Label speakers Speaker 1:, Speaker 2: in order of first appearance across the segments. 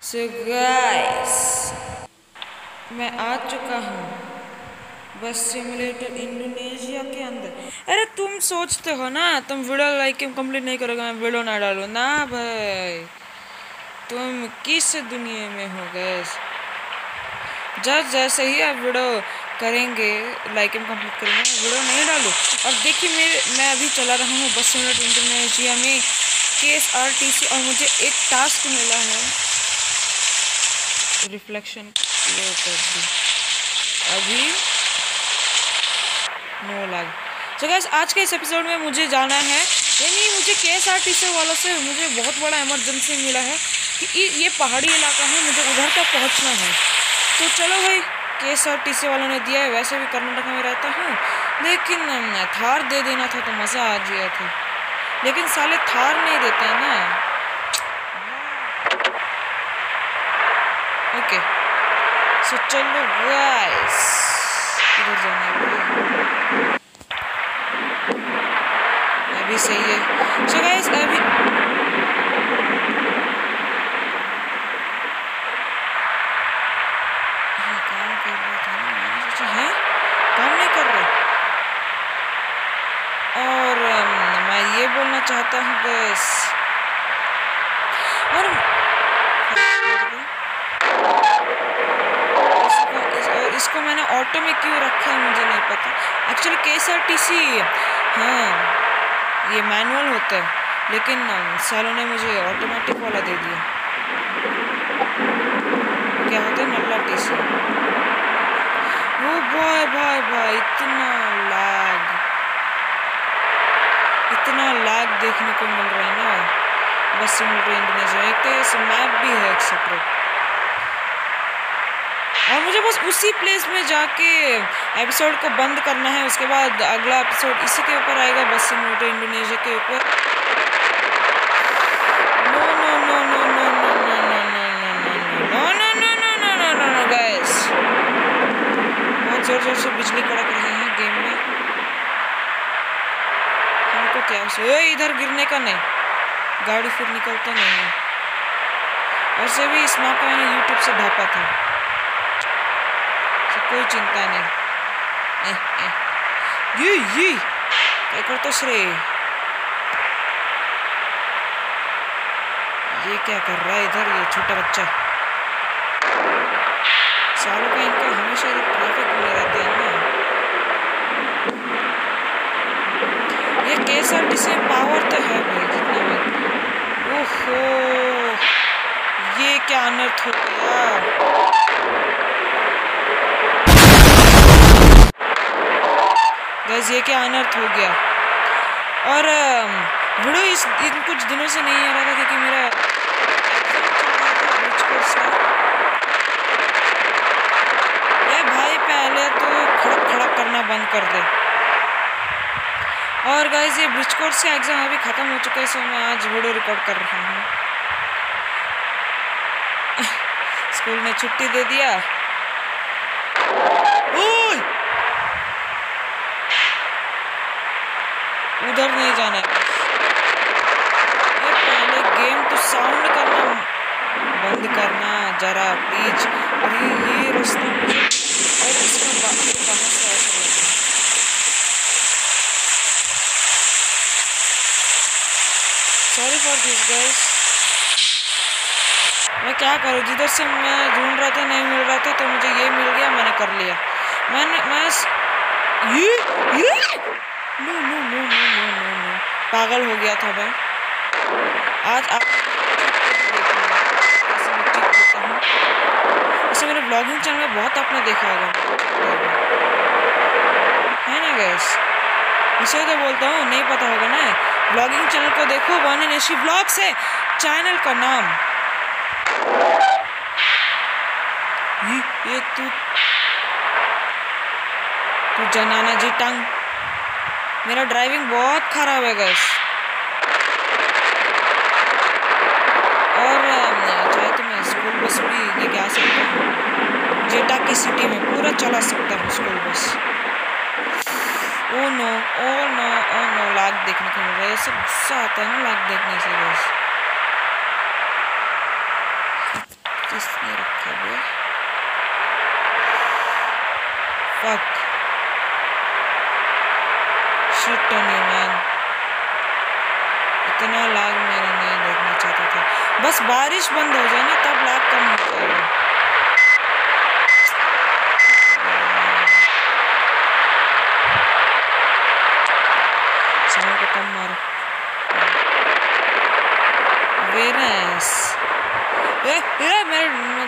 Speaker 1: So guys, मैं आ चुका हूँ बस सिमुलेटर इंडोनेशिया के अंदर। अरे तुम सोचते हो ना तुम वीडियो लाइक कंप्लीट नहीं करोगे, मैं वीडियो ना डालूँ ना भाई। तुम किस दुनिया में हो गैस? जैसे ही आप वीडियो करेंगे, लाइक कंप्लीट करेंगे, मैं वीडियो नहीं डालूँ। और देखिए मैं अभी चला रहा हूँ बस सिमुलेटर इंडोनेशिया में KSRTC और मुझे एक टास्क मिला है रिफ्लेक्शन ये कर दी अभी नो लैग। सो गाइस, आज के इस एपिसोड में मुझे जाना है, यानी मुझे KSRTC वालों से मुझे बहुत बड़ा इमरजेंसी मिला है कि ये पहाड़ी इलाका है, मुझे उधर तक पहुंचना है। तो चलो भाई, KSRTC वालों ने दिया है। वैसे भी कर्नाटक में रहता हूँ, लेकिन थार दे देना था तो मज़ा आ गया था, लेकिन साले थार नहीं देते हैं ना। ओके सो चलो गाइस, इधर जाना है अभी सही है। सो गाइस अभी काम कर रहा था ना, मैंने सोचा है काम नहीं कर रहा। और मैं ये बोलना चाहता हूँ बस, और इसको मैंने ऑटो में क्यों रखा है मुझे नहीं पता। एक्चुअली KSRTC हाँ ये मैनुअल होता है, लेकिन सालों ने मुझे ऑटोमेटिक वाला दे दिया। क्या होता है नल्ला TC। ओ भाई भाई भाई, इतना लैग देखने को मिल रहा है ना बस सिमुलेटर इंडोनेशिया। एक तो ये मैप भी है एक सेपरेट, और मुझे बस उसी प्लेस में जाके एपिसोड को बंद करना है। उसके बाद अगला एपिसोड इसी के ऊपर आएगा, बस सिमुलेटर इंडोनेशिया के ऊपर। No no no no no no no no no no no no no no no guys, बहुत जोर जोर से बिजली कड़क रही है गेम में। हमको क्या इधर गिरने का नहीं, गाड़ी फिर निकलता नहीं है। वैसे भी इस मैप का मैंने यूट्यूब से ढापा था, कोई चिंता नहीं। ये क्या करता श्रे, ये क्या कर रहा है इधर ये छोटा बच्चा। सालों का इनका हमेशा इधर ट्रैफिक बने रहते हैं ना। ये KSRTC पावर तो है भाई जितना भी। ओहो, ये क्या अनर्थ हो गया। गैस ये क्या अनर्थ हो गया। और वीडियो इन कुछ दिनों से नहीं आ रहा था क्योंकि मेरा ये भाई पहले तो खड़क खड़क करना बंद कर दे। और गाइस ये ब्रिज कोर्स का एग्जाम अभी ख़त्म हो चुका है, सो मैं आज वीडियो रिकॉर्ड कर रहा हूँ। स्कूल ने छुट्टी दे दिया। उधर नहीं जाना है। पहले गेम तो साउंड करना बंद करना जरा प्लीज। और ये रास्ता मुझे और इसका बाकी कहाँ से ऐसा लग रहा है। Sorry for this guys. मैं क्या करूँ, जिधर से मैं ढूंढ रहा था नहीं मिल रहा था, तो मुझे ये मिल गया, मैंने कर लिया। मैं no no no no no no no पागल हो गया था मैं। आज आप कैसे मैं टिप देता हूँ। इसे मेरे ब्लॉगिंग चैनल में बहुत आपने देखा होगा, है ना गैस। इसे तो बोलता हूँ, नहीं पता होगा ना। ब्लॉगिंग चैनल को देखो, वानी ब्लॉग्स है चैनल का नाम। ये तू जनाना जी टंग। मेरा ड्राइविंग बहुत खराब है गैस, और चाहे तो मैं स्कूल बस भी लेके आ सकता हूँ। जेटा की सिटी में पूरा चला सकता हूँ school bus. Oh no oh no oh no, lag देखने को मिल रहा है। ये सब गुस्सा आता है ना लाग देखने से गैस। किसने रखा बे? Fuck shit on you man. इतना लाग मैंने नहीं देखना चाहता था। बस बारिश बंद हो जाए ना तब लाग कम हो जाएगा। साउंड को कम मारो। वेरस मेरे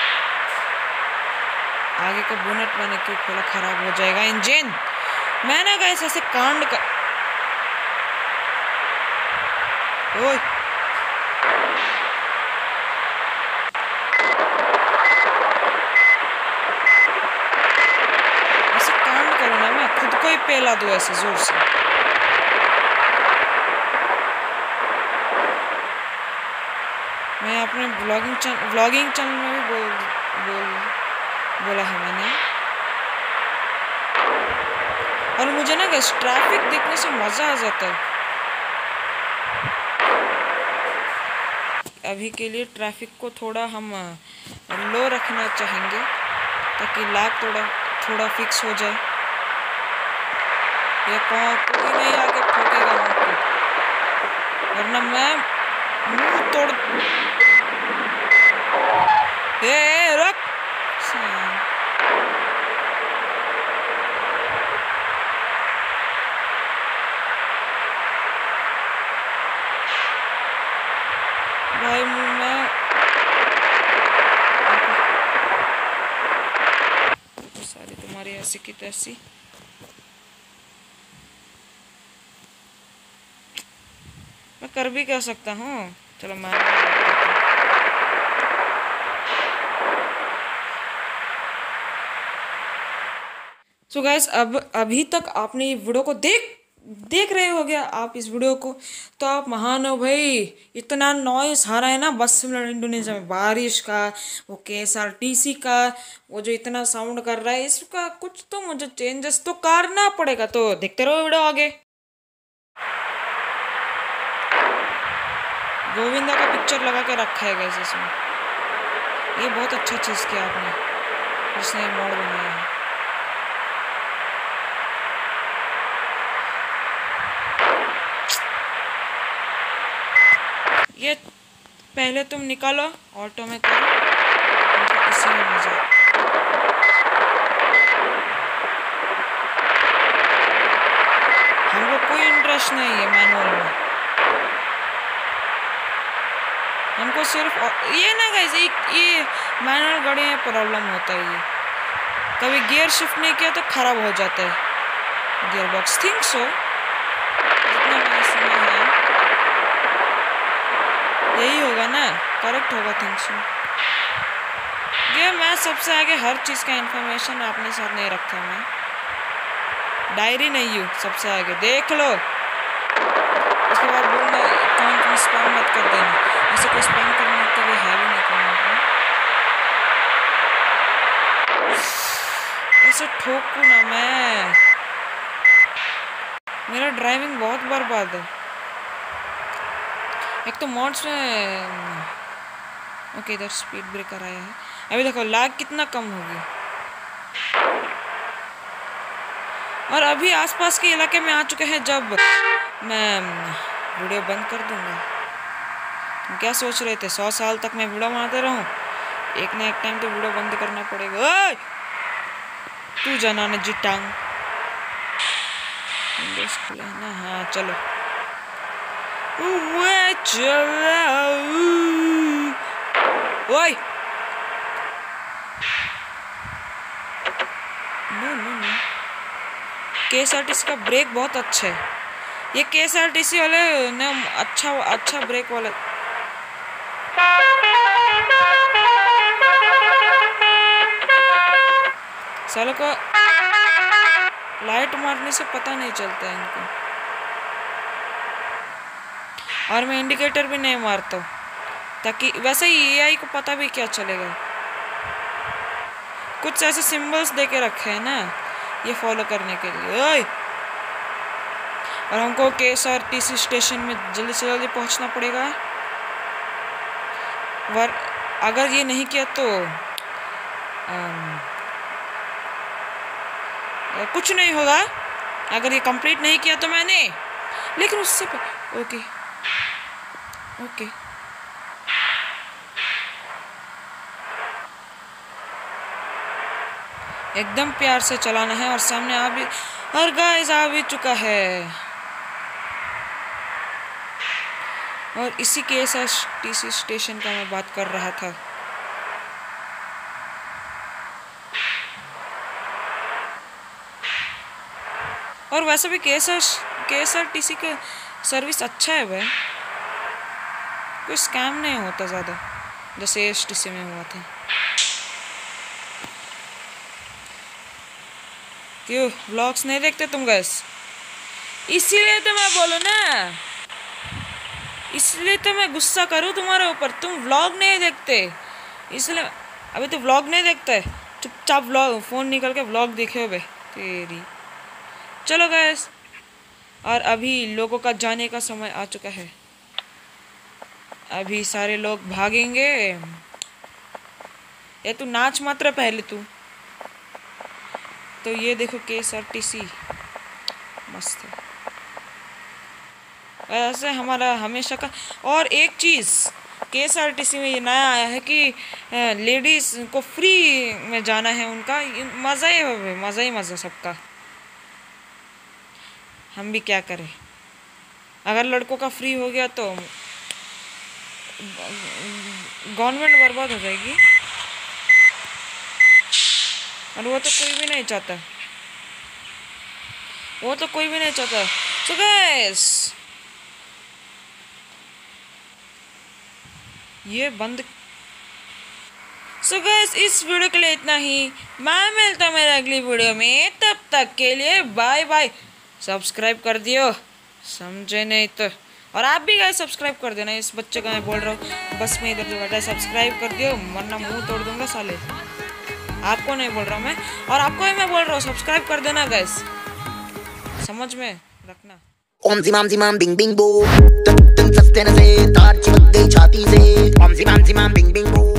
Speaker 1: आगे का बोनट मैंने क्यों खोला? खराब हो जाएगा इंजन। मैंने गाइस ऐसे कांड कर ओए ऐसे कांड करो ना, मैं खुद को ही पेला दूं ऐसे जोर से। मैं अपने व्लॉगिंग चैनल में भी बोला है मैंने। और मुझे ना गाइस ट्रैफिक देखने से मजा आ जाता है। अभी के लिए ट्रैफिक को थोड़ा हम लो रखना चाहेंगे ताकि लाग थोड़ा फिक्स हो जाए। ये कोई नहीं आके ठोकेगा हमको, वरना मैं मुंह तोड़। रुक भाई मैं सारी तुम्हारी ऐसी की तैसी। मैं कर भी क्या सकता हूँ। चलो मैं सो गाइस अब अभी तक आपने ये वीडियो को देख रहे हो गया आप इस वीडियो को, तो आप महान हो भाई। इतना नॉइस आ रहा है ना बस सिमुलेटर इंडोनेशिया में, बारिश का, वो KSRTC का, वो जो इतना साउंड कर रहा है, इसका कुछ तो मुझे चेंजेस तो करना पड़ेगा। तो देखते रहो वीडियो आगे। गोविंदा का पिक्चर लगा के रखा है गाइस इसमें। ये बहुत अच्छा चीज़ किया आपने जिसने ये मोड बनाया है। ये पहले तुम निकालो ऑटो में करो, हमको इसी में मजा। हमको कोई इंटरेस्ट नहीं है मैनुअल में। हमको सिर्फ ये ना गाइस ये मैनुअल गाड़ी में प्रॉब्लम होता है। ये कभी गियर शिफ्ट नहीं किया तो खराब हो जाता है गियर बॉक्स। थिंक सो जितना मैंने सुना है यही होगा ना, करेक्ट होगा थिंक सो। ये मैं सबसे आगे हर चीज़ का इंफॉर्मेशन अपने साथ नहीं रखता। मैं डायरी नहीं हूँ सबसे आगे, देख लो। उसके बाद बोलना अकाउंट स्पैम मत कर देना। ऐसे कोई स्पैम करने के लिए है भी नहीं अकाउंट। ऐसे ठोकू ना मैं, मेरा ड्राइविंग बहुत बर्बाद है। एक तो मॉड्स में ओके इधर स्पीड ब्रेकर आया है। अभी देखो लाग कितना कम होगी। और अभी आसपास के इलाके में आ चुके हैं जब मैं वीडियो बंद कर दूंगा। तुम क्या सोच रहे थे 100 साल तक मैं वीडियो बनाते रहूं? एक ना एक टाइम तो वीडियो बंद करना पड़ेगा। ओए तू जाना न जी टांग खुला है ना। हाँ चलो ओए नो KSRTC का ब्रेक बहुत अच्छा है। ये KSRTC वाले ने अच्छा ब्रेक वाला। सालों को लाइट मारने से पता नहीं चलता है इनको। और मैं इंडिकेटर भी नहीं मारता हूँ ताकि वैसे ही AI को पता भी क्या चलेगा। कुछ ऐसे सिंबल्स दे के रखे हैं ना ये फॉलो करने के लिए। ओए और हमको KSRTC स्टेशन में जल्दी से जल्दी पहुंचना पड़ेगा। अगर ये नहीं किया तो कुछ नहीं होगा। अगर ये कंप्लीट नहीं किया तो मैंने, लेकिन उससे ओके ओके एकदम प्यार से चलाना है। और सामने आ भी, और गाइस आ भी चुका है। और इसी KSRTC स्टेशन का मैं बात कर रहा था। और वैसे भी KSRTC का सर्विस अच्छा है भाई, कोई स्कैम नहीं होता ज़्यादा जैसे STC में हुआ था। क्यों व्लॉग्स नहीं देखते तुम गैस? इसीलिए तो मैं बोलूँ ना, इसलिए तो मैं गुस्सा करूँ तुम्हारे ऊपर, तुम व्लॉग नहीं देखते इसलिए। अभी तो व्लॉग नहीं देखते, चुपचाप व्लॉग फ़ोन निकल के व्लॉग देखे हो बे तेरी। चलो गैस, और अभी लोगों का जाने का समय आ चुका है। अभी सारे लोग भागेंगे। ये तू नाच मात्र पहले तू तो ये देखो KSRTC मस्त है ऐसे हमारा हमेशा का। और एक चीज़ KSRTC में ये नया आया है कि लेडीज़ को फ्री में जाना है, उनका मज़ा ही है, मज़ा ही मज़ा सबका। हम भी क्या करें, अगर लड़कों का फ्री हो गया तो गवर्नमेंट बर्बाद हो जाएगी, और वो तो कोई भी नहीं चाहता, वो तो कोई भी नहीं चाहता। सो गाइस ये बंद। सो गाइस इस वीडियो के लिए इतना ही। मैं मिलता हूँ मेरे अगली वीडियो में, तब तक के लिए बाय बाय। सब्सक्राइब कर दियो, समझे नहीं तो। और आप भी गाइस सब्सक्राइब कर देना। इस बच्चे का मैं बोल रहा हूँ, बस में इधर बैठा है, सब्सक्राइब कर दियो वरना मुंह तोड़ दूंगा साले। आपको नहीं बोल रहा हूँ मैं, और आपको ही मैं बोल रहा हूँ, सब्सक्राइब कर देना गाइस, समझ में रखना।
Speaker 2: ओम जिमाम बिंग बिंग बो, तन सस्ते न से तार चिपक गई छाती से। ओम जिमाम बिंग बिंग बो।